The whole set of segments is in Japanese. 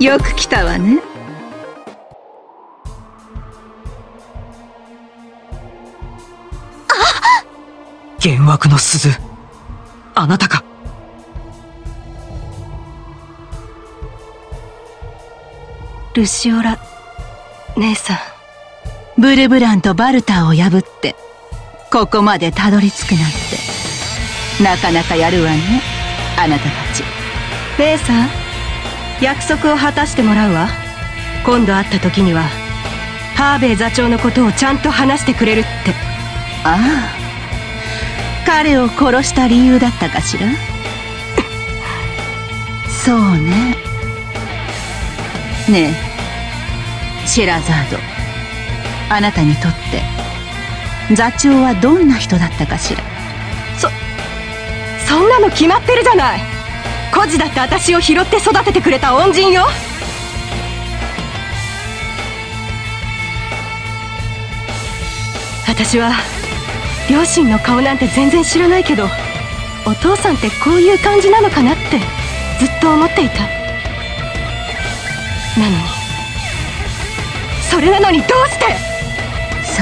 よく来たわね。 幻惑の鈴、あなたか。 ルシオラ姉さん。 ブルブランとバルターを破ってここまでたどり着くなんてなかなかやるわね、あなたたち。 姉さん、約束を果たしてもらうわ。今度会った時にはハーベイ座長のことをちゃんと話してくれるって。 ああ、彼を殺した理由だったかしら。そうね。ねえシェラザード、あなたにとって座長はどんな人だったかしら。 そんなの決まってるじゃない。孤児だって私を拾って育ててくれた恩人よ。私は両親の顔なんて全然知らないけど、お父さんってこういう感じなのかなってずっと思っていた。なのにどうして。 そう、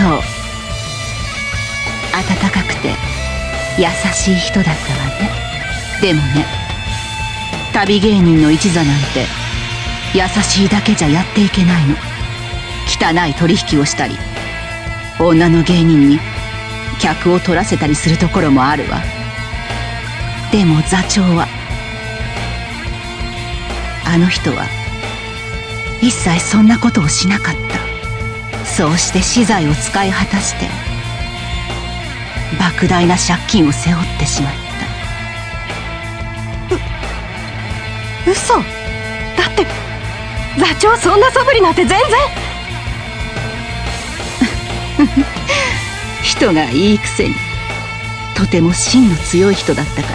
温かくて優しい人だったわね。でもね、旅芸人の一座なんて優しいだけじゃやっていけないの。汚い取引をしたり、女の芸人に客を取らせたりするところもあるわ。でも座長は、あの人は一切そんなことをしなかった。そうして私財を使い果たして莫大な借金を背負ってしまった。 嘘だって、座長そんな素振りなんて全然。 人がいいくせに。とても芯の強い人だったから、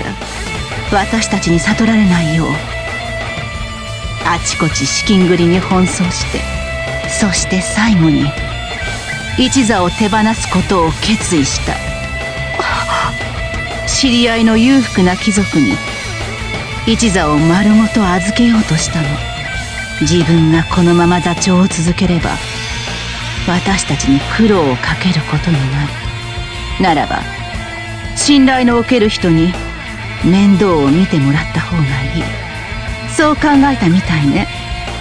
私たちに悟られないようあちこち資金繰りに奔走して、そして最後に一座を手放すことを決意した。知り合いの裕福な貴族に一座を丸ごと預けようとしたの。自分がこのまま座長を続ければ私たちに苦労をかけることになる。ならば信頼のおける人に面倒を見てもらった方がいい。そう考えたみたいね。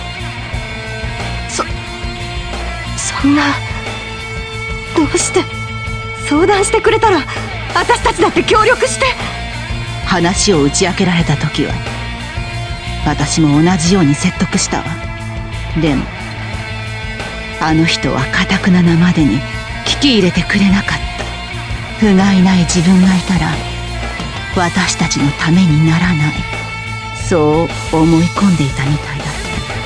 そんな、どうして。相談してくれたら私たちだって協力して。 話を打ち明けられた時は私も同じように説得したわ。でもあの人は頑ななまでに聞き入れてくれなかった。不甲斐ない自分がいたら私たちのためにならない、そう思い込んでいたみたいだった。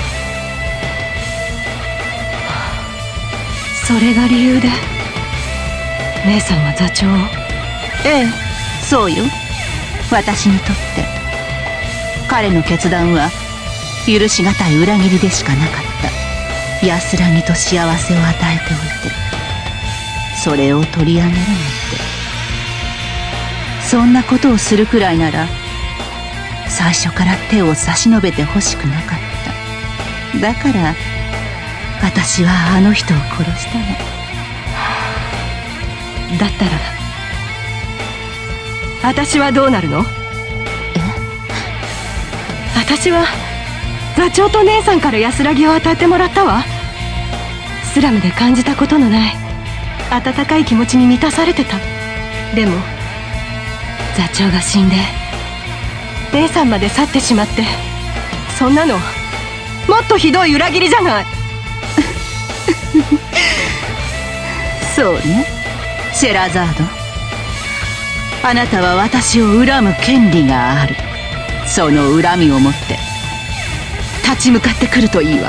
それが理由で姉さんは座長を。 ええ、そうよ。私にとって彼の決断は許しがたい裏切りでしかなかった。安らぎと幸せを与えておいて、それを取り上げるなんて。そんなことをするくらいなら最初から手を差し伸べてほしくなかった。だから私はあの人を殺したの。 だったら私はどうなるの？私は座長と姉さんから安らぎを与えてもらったわ。スラムで感じたことのない温かい気持ちに満たされてた。でも座長が死んで姉さんまで去ってしまって、そんなのもっとひどい裏切りじゃない。 そうね、シェラザード、あなたは私を恨む権利がある。その恨みを持って立ち向かってくるといいわ。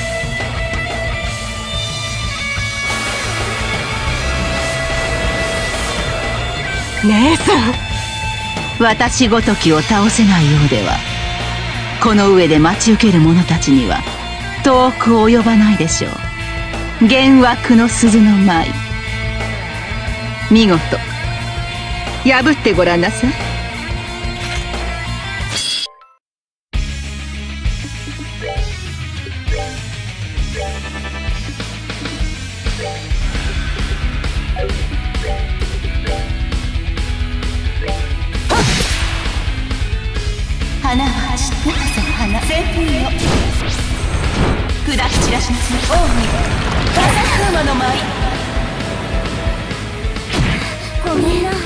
姉さん、 私ごときを倒せないようではこの上で待ち受ける者たちには遠く及ばないでしょう。幻惑の鈴の舞、見事破ってごらんなさい。 しなさい。王に風車の舞。ごめんな。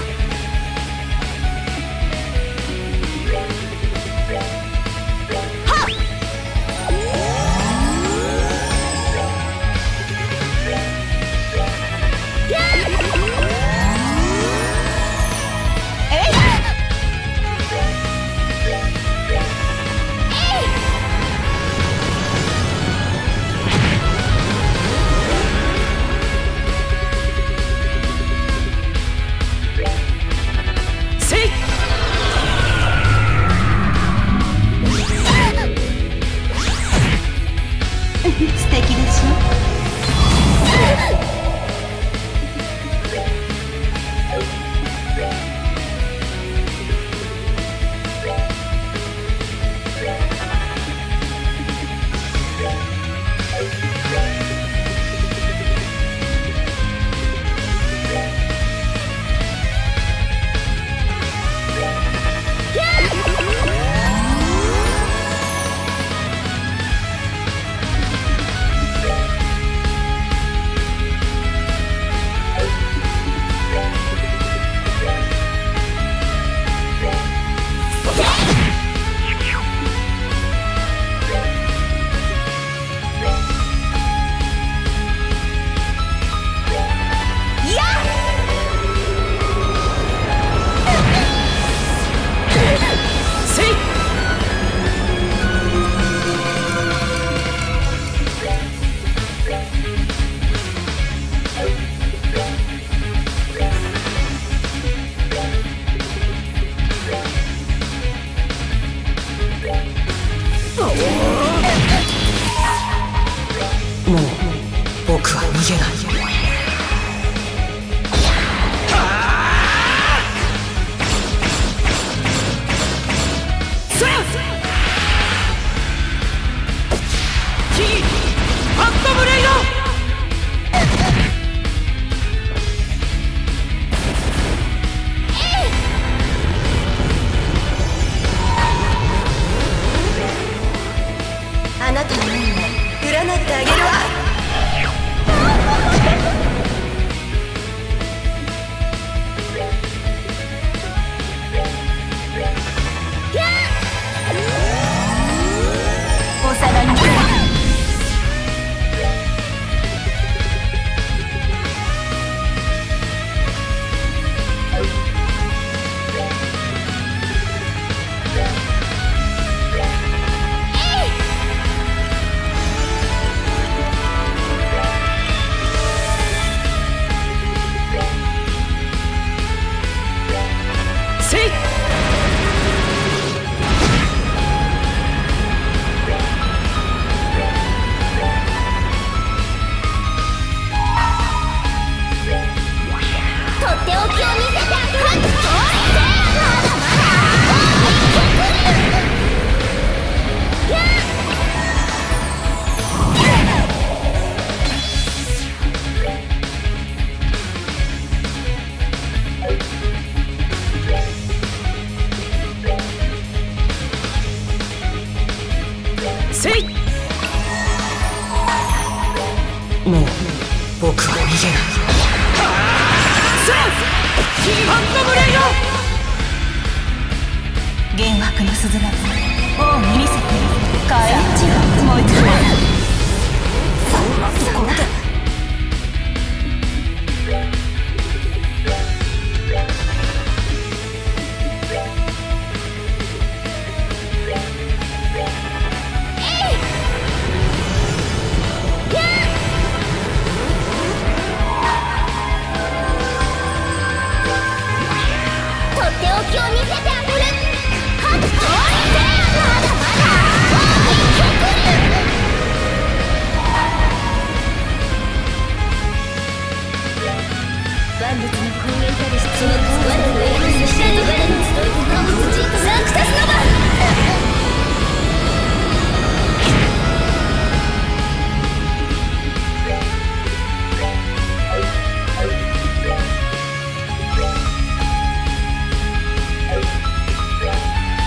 素敵でしょ。 もう僕は逃げない。 あなたの運を占ってあげるわ。お皿にもう僕は逃げない。 幻惑の鈴が王に見せて火炎地が燃えてる。そこで万物の根源たるその我の永遠の下に我に集えた万物人サンクタスノバ。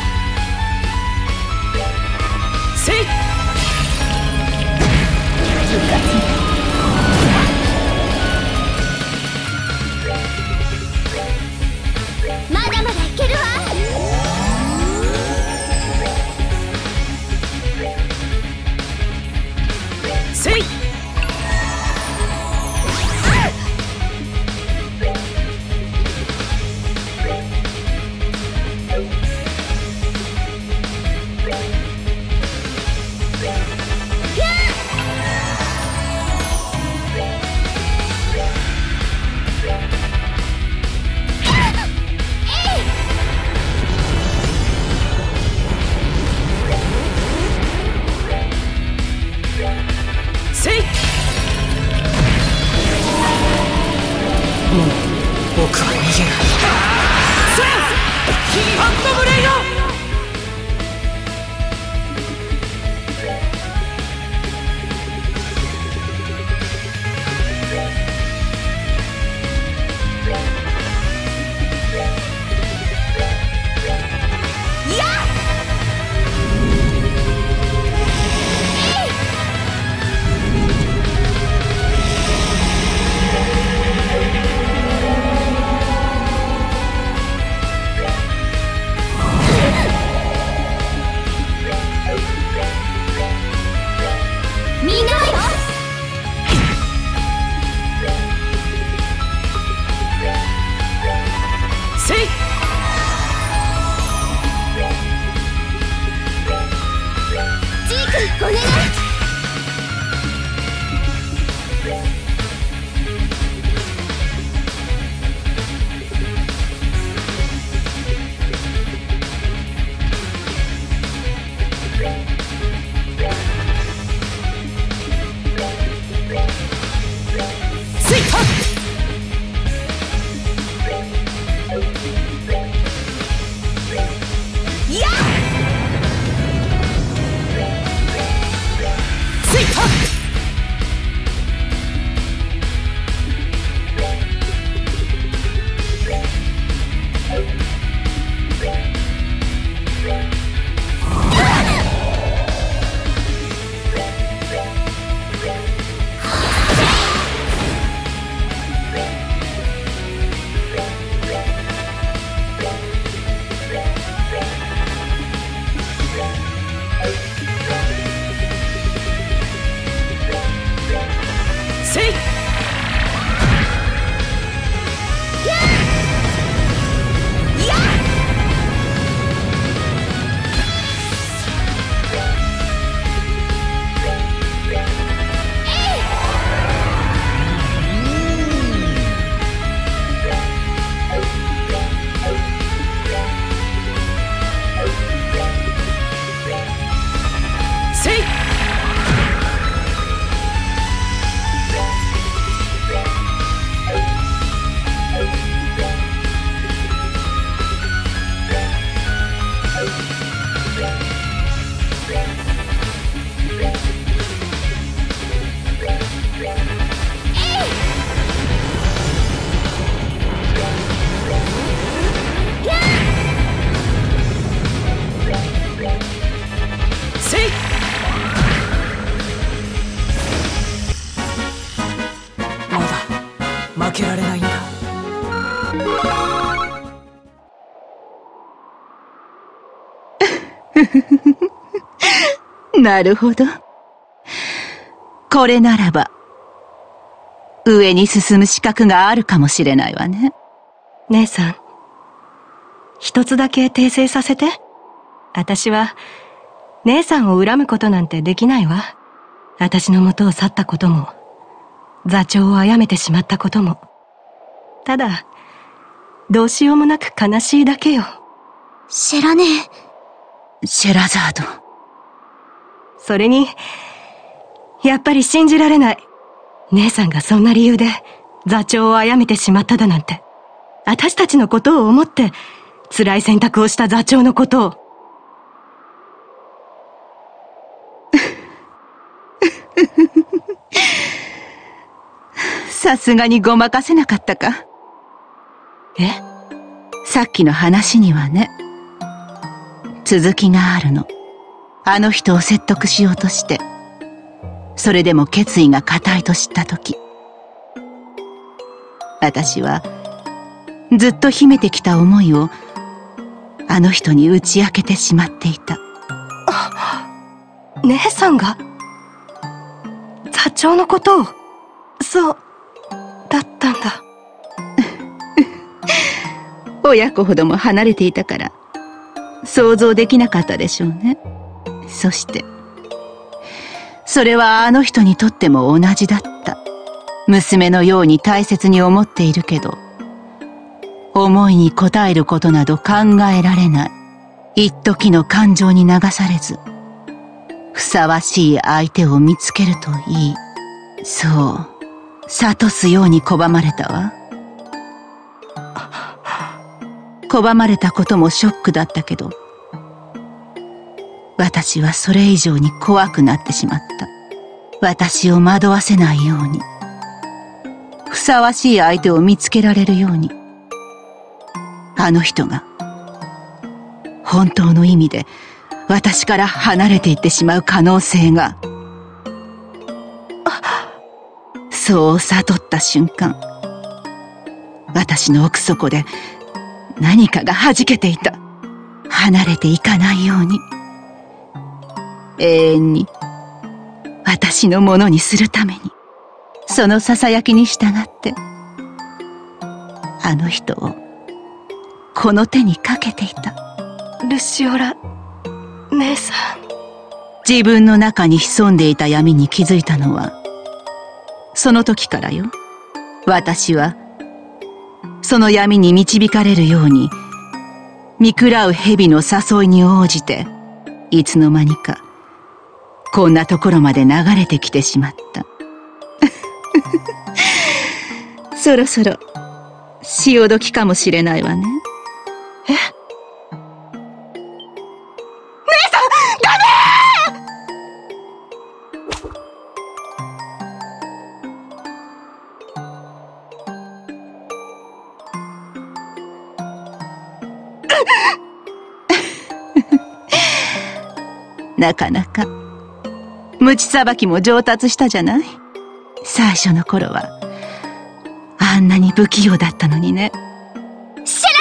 せい僕は逃げない。センスハンドブレイド。負けられないんだ。 なるほど。これならば上に進む資格があるかもしれないわね。 姉さん、一つだけ訂正させて。私は姉さんを恨むことなんてできないわ。私の元を去ったことも座長を殺めてしまったことも、ただどうしようもなく悲しいだけよ。 シェラザード。 それにやっぱり信じられない。姉さんがそんな理由で座長を殺めてしまっただなんて。私たちのことを思って辛い選択をした座長のことを。 さすがにごまかせなかったか。 え？ さっきの話にはね、続きがあるの。あの人を説得しようとして、それでも決意が固いと知ったとき、私はずっと秘めてきた思いをあの人に打ち明けてしまっていた。 姉さんが座長のことを。そうだったんだ。 親子ほども離れていたから想像できなかったでしょうね。そしてそれはあの人にとっても同じだった。娘のように大切に思っているけど、思いに応えることなど考えられない一時の感情に流されず、ふさわしい相手を見つけるといい。そう諭すように拒まれたわ。 拒まれたこともショックだったけど、私はそれ以上に怖くなってしまった。私を惑わせないように、ふさわしい相手を見つけられるように、あの人が本当の意味で私から離れていってしまう可能性が、そう悟った瞬間、私の奥底で何かが弾けていた。離れていかないように、永遠に私のものにするために、そのささやきに従ってあの人をこの手にかけていた。 ルシオラ姉さん。 自分の中に潜んでいた闇に気づいたのはその時からよ。私はその闇に導かれるように、見喰らう蛇の誘いに応じて、いつの間にかこんなところまで流れてきてしまった。そろそろ潮時かもしれないわね。 え？姉さん、ダメ！ なかなか鞭さばきも上達したじゃない。最初の頃はあんなに不器用だったのにね。 シェ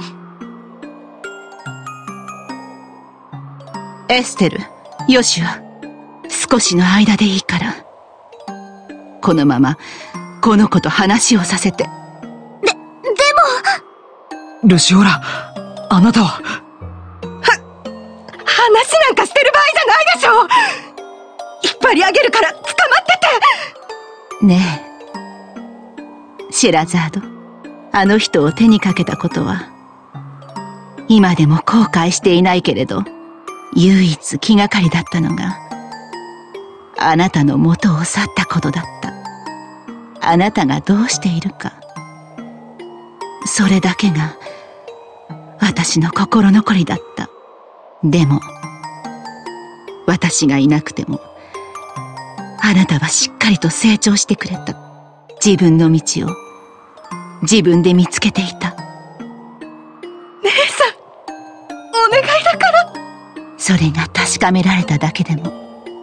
ラネ！ エステル、ヨシュア、少しの間でいいからこのままこの子と話をさせて。でもルシオラ、あなたは。 話なんかしてる場合じゃないでしょ。引っ張り上げるから捕まってて。 ねえ、シェラザード、あの人を手にかけたことは今でも後悔していないけれど、唯一気がかりだったのがあなたの元を去ったことだった。あなたがどうしているか、それだけが私の心残りだった。でも私がいなくてもあなたはしっかりと成長してくれた。自分の道を自分で見つけていた。 姉さん、お願いだから。 それが確かめられただけでも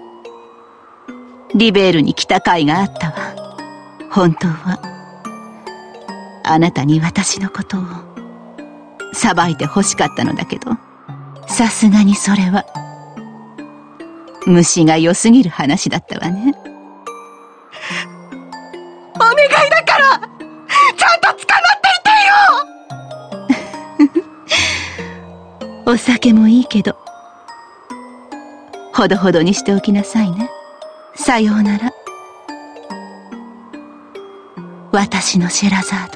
リベールに来た甲斐があったわ。本当はあなたに私のことを裁いて欲しかったのだけど、さすがにそれは虫が良すぎる話だったわね。 お願いだから、ちゃんと捕まっていてよ。 お酒もいいけどほどほどにしておきなさいね。さようなら、私のシェラザード。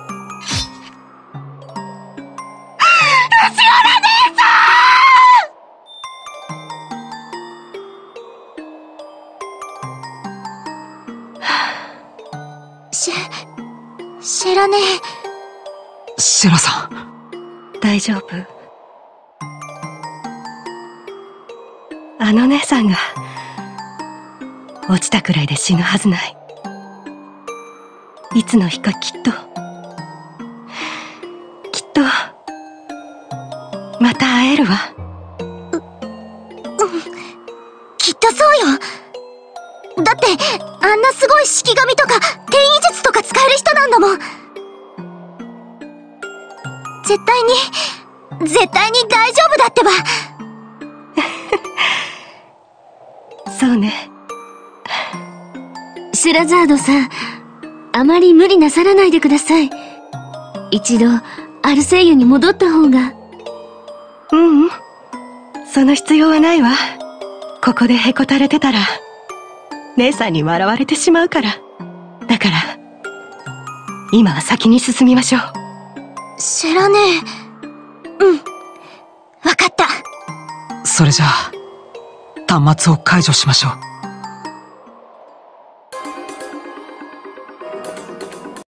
シェラネ。 シェラさん、 大丈夫？あの姉さんが落ちたくらいで死ぬはずない。いつの日かきっとまた会えるわ。 きっとそうよ。だってあんなすごい式神とか転移術とか使える人なんだもん。絶対に大丈夫だってば。 そうね。 シュラザードさん、あまり無理なさらないでください。一度アルセイユに戻った方が。 ううん、その必要はないわ。ここでへこたれてたら姉さんに笑われてしまうから。だから今は先に進みましょう。 シェラネ。うん、わかった。 それじゃあ端末を解除しましょう。